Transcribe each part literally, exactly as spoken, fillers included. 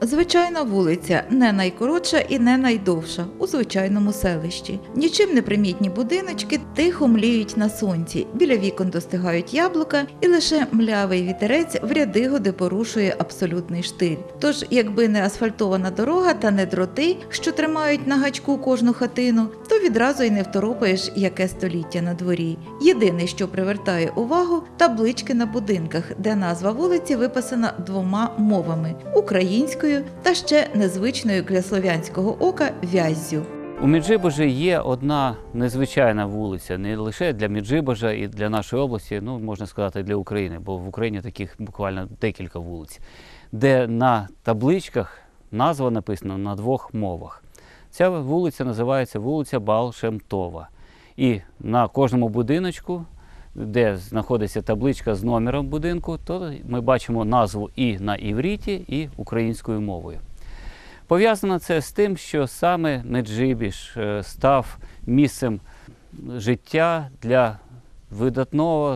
Звичайна вулиця, не найкоротша і не найдовша у звичайному селищі. Нічим не примітні будиночки тихо мліють на сонці, біля вікон достигають яблука і лише млявий вітерець в ряди годи порушує абсолютний штиль. Тож, якби не асфальтована дорога та не дроти, що тримають на гачку кожну хатину, то відразу й не второпаєш, яке століття на дворі. Єдине, що привертає увагу – таблички на будинках, де назва вулиці виписана двома мовами – українською та ще незвичною для слов'янського ока Вяззю. У Меджибожі є одна незвичайна вулиця, не лише для Меджибожа і для нашої області, ну, можна сказати, для України, бо в Україні таких буквально декілька вулиць, де на табличках назва написана на двох мовах. Ця вулиця називається вулиця Баал-Шем-Това. І на кожному будиночку, де знаходиться табличка з номером будинку, то ми бачимо назву і на івріті, і українською мовою. Пов'язано це з тим, що саме Меджибіж став місцем життя для видатного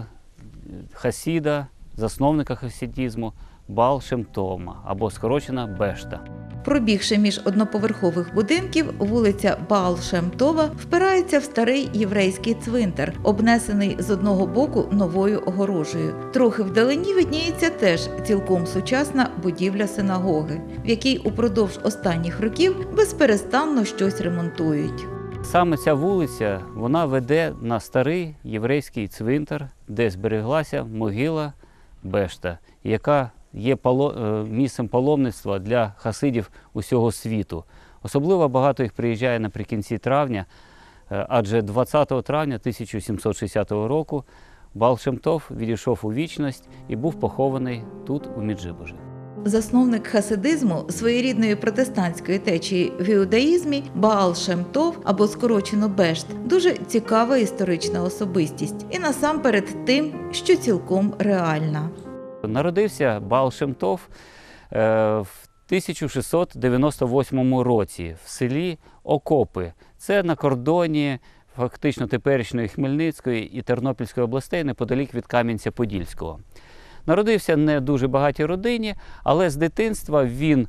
хасіда, засновника хасидізму Баал-Шем-Това, або скорочена Бешта. Пробігши між одноповерхових будинків, вулиця Баал-Шем-Това впирається в старий єврейський цвинтар, обнесений з одного боку новою огорожею. Трохи вдалині видніється теж цілком сучасна будівля синагоги, в якій упродовж останніх років безперестанно щось ремонтують. Саме ця вулиця, вона веде на старий єврейський цвинтар, де збереглася могила Бешта, яка є місцем паломництва для хасидів усього світу. Особливо багато їх приїжджає наприкінці травня, адже двадцятого травня тисяча сімсот шістдесятого року Баал-Шем-Това відійшов у вічність і був похований тут, у Меджибожі. Засновник хасидизму, своєрідної протестантської течії в іудаїзмі, Баал-Шем-Това, або скорочено Бешт, дуже цікава історична особистість. І насамперед тим, що цілком реальна. Народився Баал-Шем-Това в тисяча шістсот дев'яносто восьмому році в селі Окопи. Це на кордоні фактично теперішньої Хмельницької і Тернопільської областей, неподалік від Кам'янця-Подільського. Народився не дуже багатій родині, але з дитинства він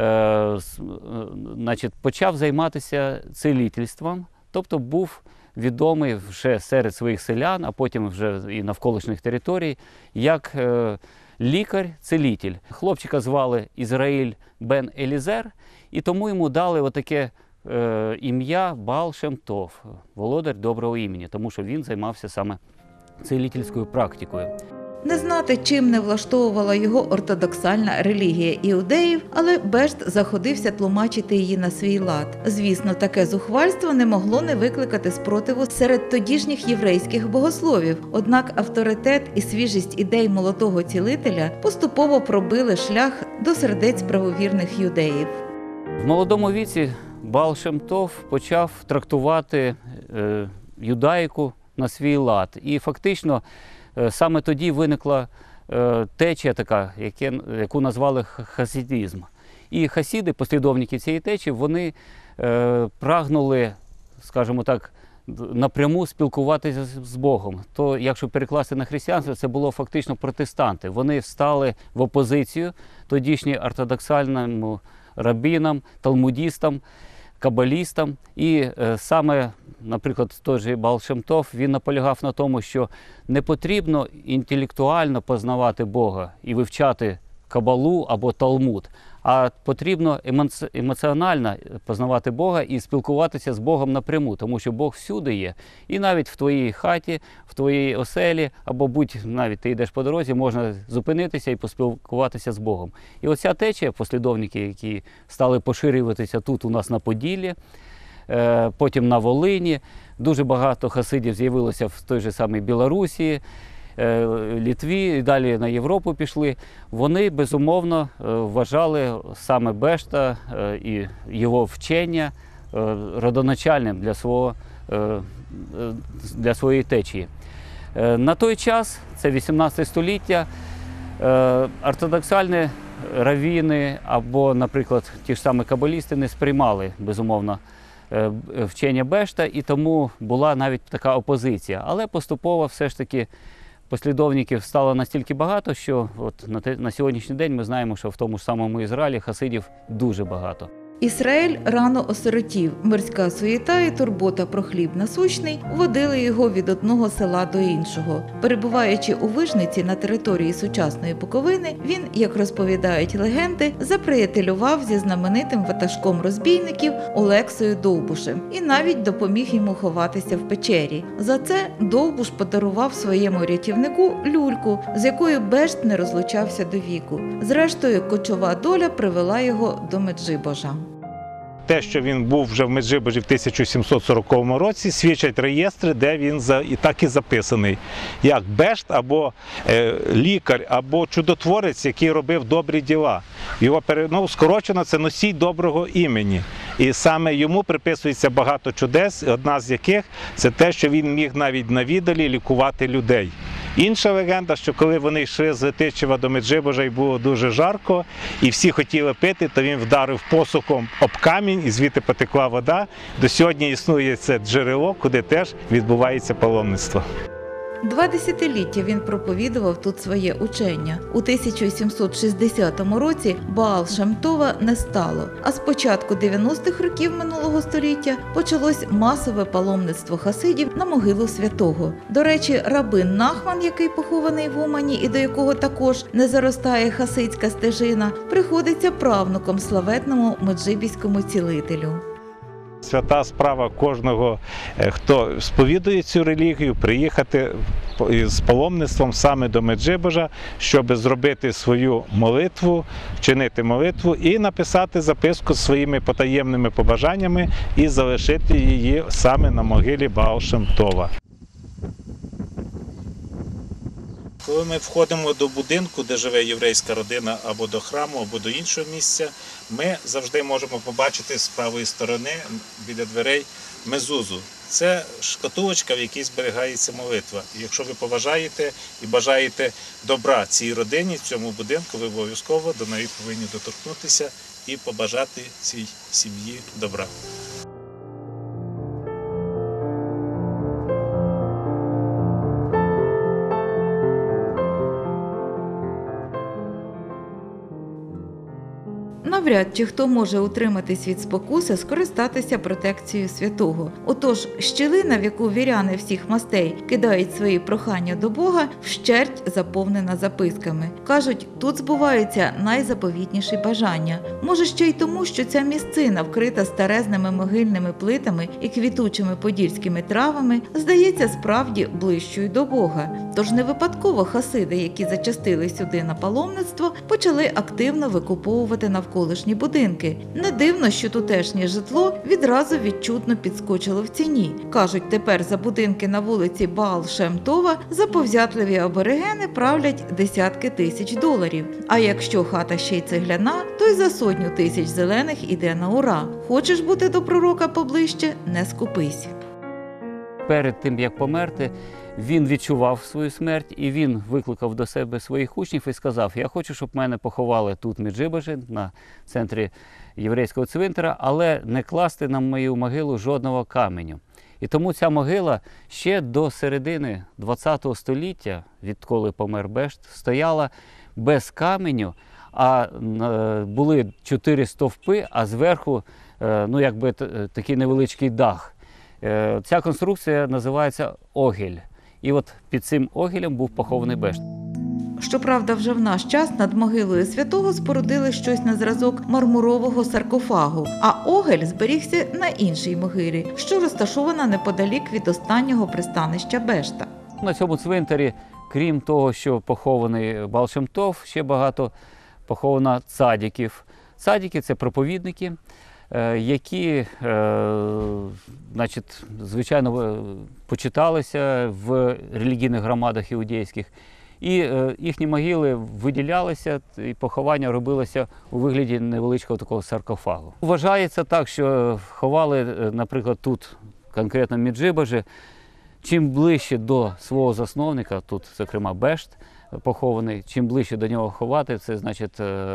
е, значить, почав займатися цілительством, тобто був відомий вже серед своїх селян, а потім вже і навколишніх територій, як е, лікар-цілитель. Хлопчика звали Ізраїль бен Елізер, і тому йому дали отаке е, ім'я Баал-Шем-Това, володар доброго імені, тому що він займався саме цілительською практикою. Не знати, чим не влаштовувала його ортодоксальна релігія іудеїв, але Бешт заходився тлумачити її на свій лад. Звісно, таке зухвальство не могло не викликати спротиву серед тодішніх єврейських богословів. Однак авторитет і свіжість ідей молодого цілителя поступово пробили шлях до сердець правовірних юдеїв. В молодому віці Баал-Шем-Това почав трактувати е, юдаїку на свій лад. І фактично саме тоді виникла е, течія така, яке, яку назвали хасидизм. І хасіди, послідовники цієї течії, вони е, прагнули, скажімо так, напряму спілкуватися з Богом. То, якщо перекласти на християнство, це було фактично протестанти. Вони встали в опозицію тодішнім ортодоксальним рабінам, талмудістам, кабалістам. І е, саме, наприклад, той же Баал-Шем-Това, він наполягав на тому, що не потрібно інтелектуально познавати Бога і вивчати кабалу або талмуд, а потрібно емоціонально познавати Бога і спілкуватися з Богом напряму, тому що Бог всюди є. І навіть в твоїй хаті, в твоїй оселі, або будь навіть ти йдеш по дорозі, можна зупинитися і поспілкуватися з Богом. І оця течія, послідовники, які стали поширюватися тут у нас на Поділлі, потім на Волині, дуже багато хасидів з'явилося в той же самій Білорусі, Литві і далі на Європу пішли. Вони, безумовно, вважали саме Бешта і його вчення родоначальним для, свого, для своєї течії. На той час, це вісімнадцяте століття, ортодоксальні равіни або, наприклад, ті ж самі кабалісти не сприймали, безумовно, вчення Бешта, і тому була навіть така опозиція. Але поступово все ж таки послідовників стало настільки багато, що от на, те, на сьогоднішній день ми знаємо, що в тому ж самому Ізраїлі хасидів дуже багато. Ісраїль рано осиротів. Мирська суєта і турбота про хліб насущний водили його від одного села до іншого. Перебуваючи у Вижниці на території сучасної Буковини, він, як розповідають легенди, заприятелював зі знаменитим ватажком розбійників Олексою Довбушем і навіть допоміг йому ховатися в печері. За це Довбуш подарував своєму рятівнику люльку, з якою Бешт не розлучався до віку. Зрештою, кочова доля привела його до Меджибожа. Те, що він був вже в Меджибожі в тисяча сімсот сороковому році, свідчать реєстри, де він за, і так і записаний, як Бешт або е, лікар, або чудотворець, який робив добрі діла. Його ну, скорочено це носій доброго імені. І саме йому приписується багато чудес, одна з яких це те, що він міг навіть на віддалі лікувати людей. Інша легенда, що коли вони йшли з Летичева до Меджибожа і було дуже жарко, і всі хотіли пити, то він вдарив посухом об камінь, і звідти потекла вода. До сьогодні існує це джерело, куди теж відбувається паломництво. Два десятиліття він проповідував тут своє учення. У тисяча сімсот шістдесятому році Баал Шем Това не стало, а з початку дев'яностих років минулого століття почалось масове паломництво хасидів на могилу святого. До речі, рабин Нахман, який похований в Умані і до якого також не заростає хасидська стежина, приходиться правнуком славетному меджибіському цілителю. Свята справа кожного, хто сповідує цю релігію, приїхати з паломництвом саме до Меджибожа, щоб зробити свою молитву, вчинити молитву і написати записку з своїми потаємними побажаннями і залишити її саме на могилі Баал Шем Това. Коли ми входимо до будинку, де живе єврейська родина, або до храму, або до іншого місця, ми завжди можемо побачити з правої сторони біля дверей мезузу. Це шкатулочка, в якій зберігається молитва. І якщо ви поважаєте і бажаєте добра цій родині, цьому будинку, ви обов'язково до неї повинні доторкнутися і побажати цій сім'ї добра. Навряд чи хто може утриматись від спокуси скористатися протекцією святого. Отож, щілина, в яку віряни всіх мастей кидають свої прохання до Бога, вщерть заповнена записками. Кажуть, тут збуваються найзаповітніші бажання. Може, ще й тому, що ця місцина, вкрита старезними могильними плитами і квітучими подільськими травами, здається справді ближчою до Бога. Тож не випадково хасиди, які зачастили сюди на паломництво, почали активно викуповувати навколишні будинки. Не дивно, що тутешнє житло відразу відчутно підскочило в ціні. Кажуть, тепер за будинки на вулиці Баал Шем Това заповзятливі аборигени правлять десятки тисяч доларів. А якщо хата ще й цегляна, то й за сотню тисяч зелених іде на ура. Хочеш бути до пророка поближче – не скупись. Перед тим, як померти, він відчував свою смерть і він викликав до себе своїх учнів і сказав: я хочу, щоб мене поховали тут в Меджибожі, на центрі єврейського цвинтара, але не класти на мою могилу жодного каменю. І тому ця могила ще до середини ХХ століття, відколи помер Бешт, стояла без каменю, а були чотири стовпи, а зверху, ну, якби такий невеличкий дах. Ця конструкція називається огіль. І от під цим огілем був похований Бешт. Щоправда, вже в наш час над могилою святого спорудили щось на зразок мармурового саркофагу, а огель зберігся на іншій могилі, що розташована неподалік від останнього пристанища Бешта. На цьому цвинтарі, крім того, що похований Баал Шем Това, ще багато поховано цадіків. Цадіки – це проповідники, які, значить, звичайно, почиталися в релігійних громадах іудейських. І їхні могили виділялися, і поховання робилося у вигляді невеличкого такого саркофагу. Вважається так, що ховали, наприклад, тут, конкретно в Меджибожі, чим ближче до свого засновника, тут, зокрема, Бешт похований, чим ближче до нього ховати, це, значить,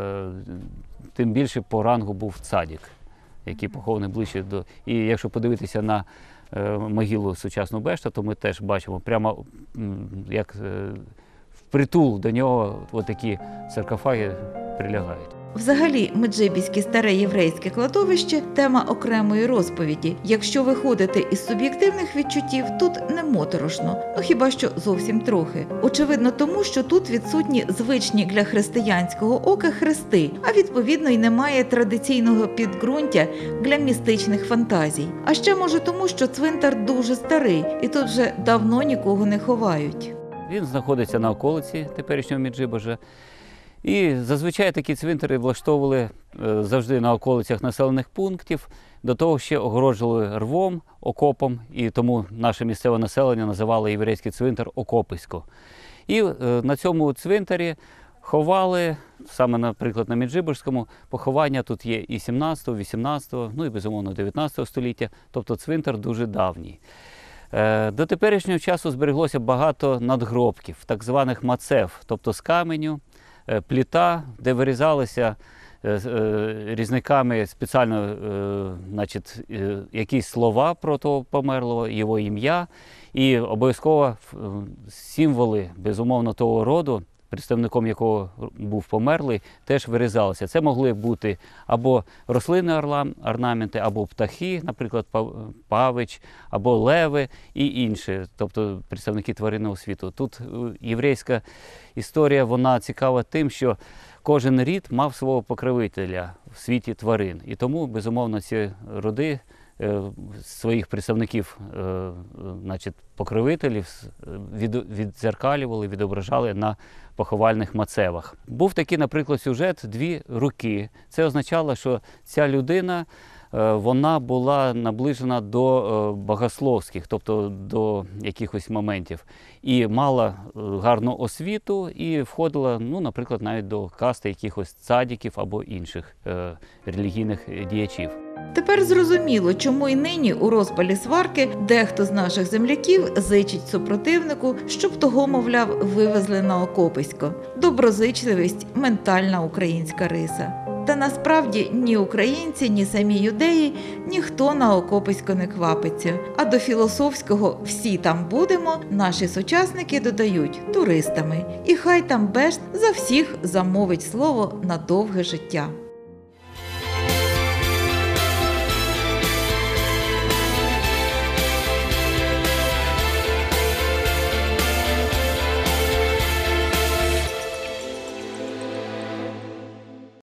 тим більше по рангу був цадік, який похований ближче до... І якщо подивитися на е, могилу сучасну Бешта, то ми теж бачимо прямо м, як е, впритул до нього отакі саркофаги прилягають. Взагалі, Меджибіське старе єврейське кладовище – тема окремої розповіді. Якщо виходити із суб'єктивних відчуттів, тут не моторошно, ну хіба що зовсім трохи. Очевидно тому, що тут відсутні звичні для християнського ока хрести, а відповідно й немає традиційного підґрунтя для містичних фантазій. А ще може тому, що цвинтар дуже старий, і тут вже давно нікого не ховають. Він знаходиться на околиці теперішнього Меджибожа. І зазвичай такі цвинтари влаштовували е, завжди на околицях населених пунктів, до того ще огороджували рвом, окопом, і тому наше місцеве населення називало єврейський цвинтар Окописько. І е, на цьому цвинтарі ховали, саме, наприклад, на Меджибожському, поховання тут є і сімнадцятого, вісімнадцятого, ну і, безумовно, дев'ятнадцятого століття, тобто цвинтар дуже давній. Е, До теперішнього часу збереглося багато надгробків, так званих мацев, тобто з каменю, е, плита, де вирізалися е, е, різниками спеціально е, значить, е, якісь слова про того померлого, його ім'я і обов'язково е, символи, безумовно, того роду, представником якого був померлий, теж вирізалися. Це могли бути або рослинні орнаменти, або птахи, наприклад, павич, або леви і інші, тобто представники тваринного світу. Тут єврейська історія, вона цікава тим, що кожен рід мав свого покровителя в світі тварин. І тому, безумовно, ці роди своїх представників, значить, покровителів віддзеркалювали, відображали на поховальних мацевах. Був такий, наприклад, сюжет «Дві руки». Це означало, що ця людина, вона була наближена до богословських, тобто до якихось моментів. І мала гарну освіту і входила, ну, наприклад, навіть до касти якихось цадіків або інших е, релігійних діячів. Тепер зрозуміло, чому й нині у розпалі сварки дехто з наших земляків зичить супротивнику, щоб того, мовляв, вивезли на Окописько. Доброзичливість – ментальна українська риса. Та насправді ні українці, ні самі юдеї, ніхто на Окописько не квапиться. А до філософського «всі там будемо» наші сучасники додають туристами. І хай там Бешт за всіх замовить слово на довге життя.